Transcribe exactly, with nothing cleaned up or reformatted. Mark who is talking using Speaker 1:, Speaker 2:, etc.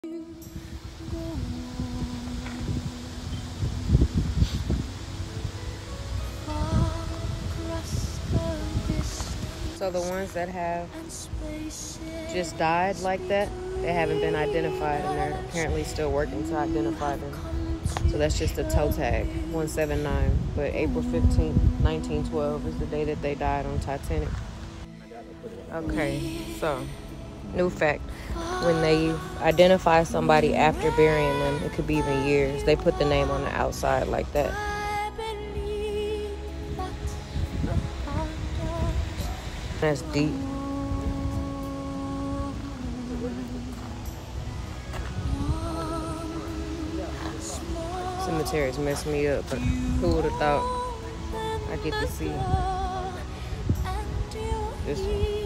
Speaker 1: So the ones that have just died like that, they haven't been identified, and they're apparently still working to identify them. So that's just a toe tag, one seven nine. But April fifteenth, nineteen twelve is the day that they died on Titanic. Okay, so new fact. When they identify somebody after burying them, it could be even years, they put the name on the outside like that. That's deep. Cemeteries mess me up, but who would have thought I get to see this one?